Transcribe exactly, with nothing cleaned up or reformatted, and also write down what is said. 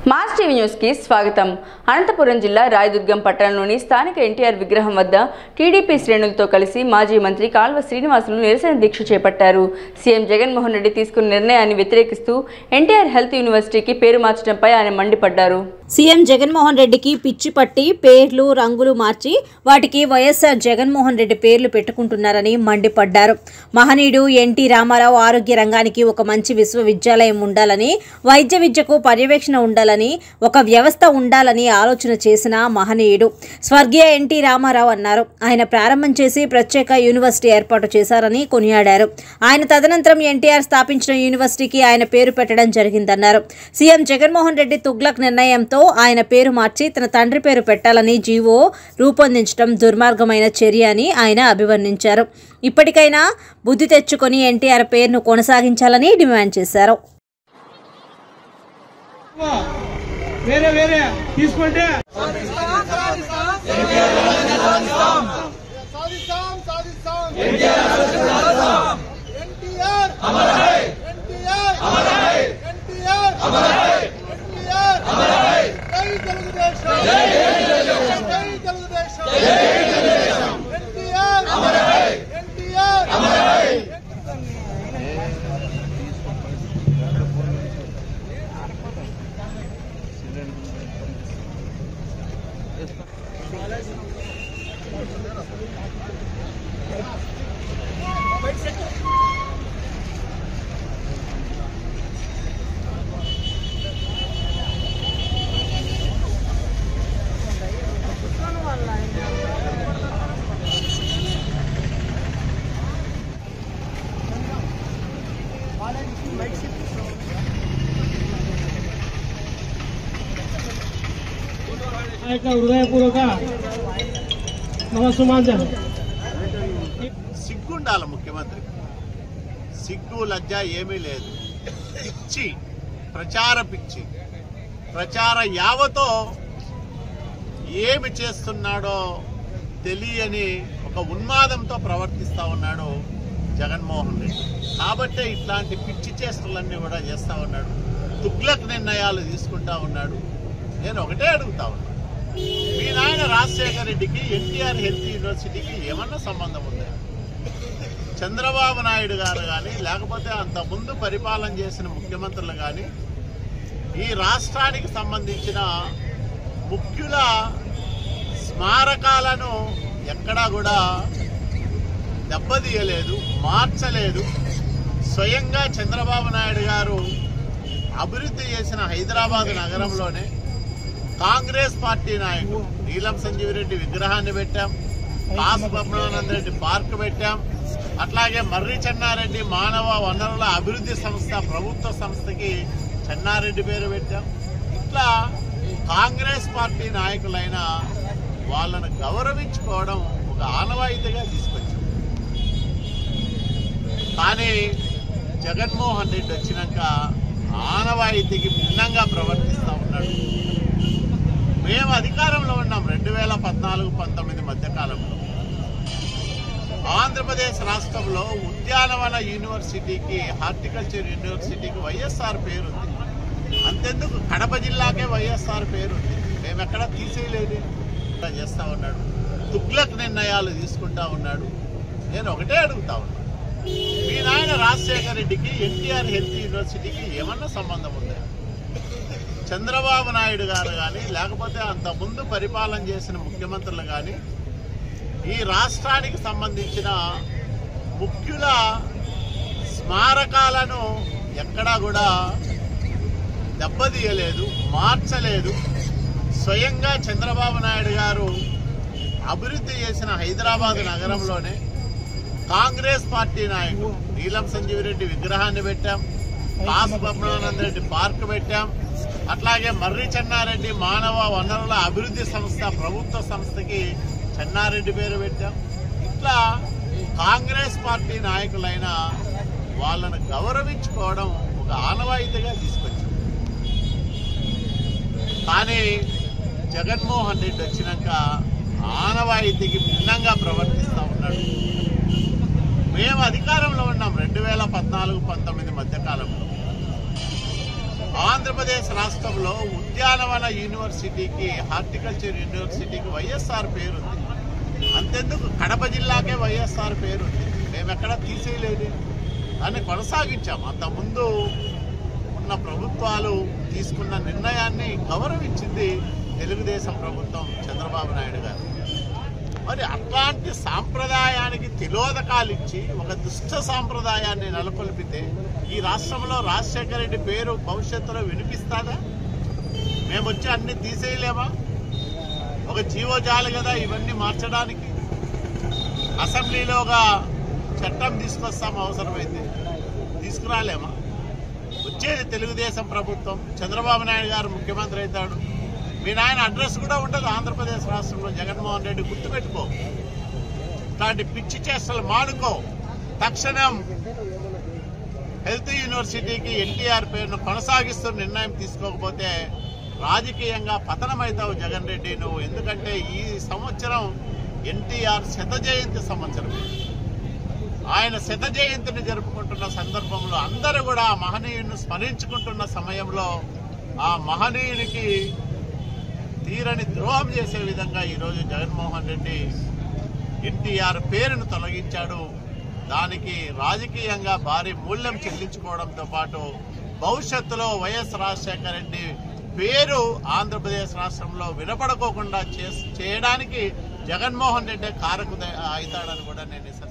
Mass TV news కి స్వాగతం. అనంతపురం జిల్లా రాయదుర్గం పట్టణంలోని స్థానిక ఎన్టీఆర్ విగ్రహం వద్ద టీడీపీ శ్రేణులతో కలిసి మాజీ మంత్రి కాల్వ శ్రీనివాసులు నిరసన దీక్ష చేపట్టారు. సీఎం జగన్మోహన్ రెడ్డి తీసుకున్న నిర్ణయాన్ని వ్యతిరేకిస్తూ ఎన్టీఆర్ హెల్త్ యూనివర్సిటీకి పేరు మార్చడంపై ఆయన మండిపడ్డారు. సీఎం జగన్మోహన్ రెడ్డికి పిచ్చి పట్టి పేర్లు రంగులు మార్చి వాటికి వైఎస్ఆర్ జగన్మోహన్ రెడ్డి పేర్లు పెట్టుకుంటున్నారని మండిపడ్డారు. మహనీయుడు ఎన్టీ రామారావు ఆరోగ్య రంగానికి ఒక మంచి విశ్వవిద్యాలయం ఉండాలని, వైద్య విద్యకు పర్యవేక్షణ ఉండాలని, ఒక వ్యవస్థ ఉండాలని ఆలోచన చేసిన మహనీయుడు స్వర్గీయ ఎన్టీ రామారావు అన్నారు. ఆయన ప్రారంభం చేసి ప్రత్యేక యూనివర్సిటీ ఏర్పాటు చేశారని కొనియాడారు. ఆయన తదనంతరం ఎన్టీఆర్ స్థాపించిన యూనివర్సిటీకి ఆయన పేరు పెట్టడం జరిగిందన్నారు. సీఎం జగన్మోహన్ రెడ్డి తుగ్లక్ నిర్ణయంతో ఆయన పేరు మార్చి తన తండ్రి పేరు పెట్టాలని జీవో రూపొందించడం దుర్మార్గమైన చర్య అని ఆయన అభివర్ణించారు. ఇప్పటికైనా బుద్ధి తెచ్చుకొని ఎన్టీఆర్ పేరును కొనసాగించాలని డిమాండ్ చేశారు. వేరే వేరే తీసుకుంటే హృదయపూర్వక నమస్సుమాంజలి. సిగ్గుండాల ముఖ్యమంత్రి, సిగ్గు లజ్జ ఏమీ లేదు. పిచ్చి ప్రచార పిచ్చి ప్రచార యావతో ఏమి చేస్తున్నాడో తెలియని ఒక ఉన్మాదంతో ప్రవర్తిస్తా ఉన్నాడు జగన్మోహన్ రెడ్డి. కాబట్టే ఇట్లాంటి పిచ్చి చేష్టలన్నీ కూడా చేస్తా ఉన్నాడు. తుగ్లక్ నిర్ణయాలు తీసుకుంటా ఉన్నాడు. నేను ఒకటే అడుగుతా ఉన్నా, మీ నాయన రాజశేఖర రెడ్డికి ఎన్టీఆర్ హెల్త్ యూనివర్సిటీకి ఏమన్నా సంబంధం ఉందా? చంద్రబాబు నాయుడు గారు కానీ లేకపోతే అంతకుముందు పరిపాలన చేసిన ముఖ్యమంత్రులు కానీ ఈ రాష్ట్రానికి సంబంధించిన ముఖ్యుల స్మారకాలను ఎక్కడా కూడా దెబ్బతీయలేదు, మార్చలేదు. స్వయంగా చంద్రబాబు నాయుడు గారు అభివృద్ధి చేసిన హైదరాబాద్ నగరంలోనే కాంగ్రెస్ పార్టీ నాయకుడు నీలం సంజీవ్ రెడ్డి విగ్రహాన్ని పెట్టాం, కాసు పద్మనాభ రెడ్డి పార్క్ పెట్టాం, అట్లాగే మర్రి చెన్నారెడ్డి మానవ వనరుల అభివృద్ధి సంస్థ ప్రభుత్వ సంస్థకి చెన్నారెడ్డి పేరు పెట్టాం. ఇట్లా కాంగ్రెస్ పార్టీ నాయకులైన వాళ్ళను గౌరవించుకోవడం ఒక ఆనవాయితీగా తీసుకొచ్చాం. కానీ జగన్మోహన్ రెడ్డి వచ్చినాక ఆనవాయితీకి భిన్నంగా ప్రవర్తిస్తూ ఉన్నాడు. మేము అధికారంలో ఉన్నాం రెండు వేల పద్నాలుగు పంతొమ్మిది మధ్యకాలంలో. ఆంధ్రప్రదేశ్ రాష్ట్రంలో ఉద్యానవన యూనివర్సిటీకి, హార్టికల్చర్ యూనివర్సిటీకి వైఎస్ఆర్ పేరుంది. అంతెందుకు కడప జిల్లాకే వైఎస్ఆర్ పేరుంది. మేము ఎక్కడా తీసేయలేదు చేస్తా ఉన్నాడు. తుగ్లక్ నిర్ణయాలు తీసుకుంటా ఉన్నాడు. నేను ఒకటే అడుగుతా ఉన్నా, మీ నాయన రాజశేఖర రెడ్డికి ఎన్టీఆర్ హెల్త్ యూనివర్సిటీకి ఏమన్నా సంబంధం ఉందా? చంద్రబాబు నాయుడు గారు కానీ లేకపోతే అంతకుముందు పరిపాలన చేసిన ముఖ్యమంత్రులు కానీ ఈ రాష్ట్రానికి సంబంధించిన ముఖ్యుల స్మారకాలను ఎక్కడా కూడా దెబ్బతీయలేదు, మార్చలేదు. స్వయంగా చంద్రబాబు నాయుడు గారు అభివృద్ధి చేసిన హైదరాబాద్ నగరంలోనే కాంగ్రెస్ పార్టీ నాయకుడు నీలం సంజీవ్ రెడ్డి విగ్రహాన్ని పెట్టాం, కాసు పద్మనాభ రెడ్డి పార్క్ పెట్టాం, అట్లాగే మర్రి చెన్నారెడ్డి మానవ వనరుల అభివృద్ధి సంస్థ ప్రభుత్వ సంస్థకి చెన్నారెడ్డి పేరు పెట్టాం. ఇట్లా కాంగ్రెస్ పార్టీ నాయకులైన వాళ్ళను గౌరవించుకోవడం ఒక ఆనవాయితీగా తీసుకొచ్చాం. కానీ జగన్మోహన్ రెడ్డి వచ్చినాక ఆనవాయితీకి భిన్నంగా ప్రవర్తిస్తూ ఉన్నాడు. మేము అధికారంలో ఉన్నాం రెండు వేల పద్నాలుగు పంతొమ్మిది మధ్యకాలంలో. ఆంధ్రప్రదేశ్ రాష్ట్రంలో ఉద్యానవన యూనివర్సిటీకి హార్టికల్చర్ యూనివర్సిటీకి వైఎస్ఆర్ పేరుంది. అంతెందుకు కడప జిల్లాకే వైఎస్ఆర్ పేరుంది. మేమెక్కడ తీసేయలేదు, దాన్ని కొనసాగించాం. అంతకుముందు ఉన్న ప్రభుత్వాలు తీసుకున్న నిర్ణయాన్ని గౌరవించింది తెలుగుదేశం ప్రభుత్వం, చంద్రబాబు నాయుడు గారు. మరి అట్లాంటి సాంప్రదాయానికి తిలోదకాలు ఇచ్చి ఒక దుష్ట సాంప్రదాయాన్ని నెలకొల్పితే ఈ రాష్ట్రంలో రాజశేఖర రెడ్డి పేరు భవిష్యత్తులో వినిపిస్తాదా? మేము వచ్చి అన్ని తీసేయలేమా? ఒక జీవో జాలి కదా ఇవన్నీ మార్చడానికి. అసెంబ్లీలో ఒక చట్టం తీసుకొస్తాం అవసరమైతే, తీసుకురాలేమా? వచ్చేది తెలుగుదేశం ప్రభుత్వం, చంద్రబాబు నాయుడు గారు ముఖ్యమంత్రి అవుతాడు. మీ నాయన అడ్రస్ కూడా ఉండదు ఆంధ్రప్రదేశ్ రాష్ట్రంలో. జగన్మోహన్ రెడ్డి గుర్తుపెట్టుకో, ఇట్లాంటి పిచ్చి చేష్టలు మానుకో. తక్షణం హెల్త్ యూనివర్సిటీకి ఎన్టీఆర్ పేరును కొనసాగిస్తూ నిర్ణయం తీసుకోకపోతే రాజకీయంగా పతనమవుతావు జగన్ రెడ్డి నువ్వు. ఎందుకంటే ఈ సంవత్సరం ఎన్టీఆర్ శత జయంతి సంవత్సరం. ఆయన శత జయంతిని జరుపుకుంటున్న సందర్భంలో అందరూ కూడా ఆ మహనీయుని స్మరించుకుంటున్న సమయంలో ఆ మహనీయునికి తీరని ద్రోహం చేసే విధంగా ఈరోజు జగన్మోహన్ రెడ్డి ఎన్టీఆర్ పేరును తొలగించాడు. దానికి రాజకీయంగా భారీ మూల్యం చెల్లించుకోవడంతో పాటు భవిష్యత్తులో వైఎస్ రాజశేఖర రెడ్డి పేరు ఆంధ్రప్రదేశ్ రాష్ట్రంలో వినపడకోకుండా చేయడానికి జగన్మోహన్ రెడ్డి కారకుడు అవుతాడని కూడా నేను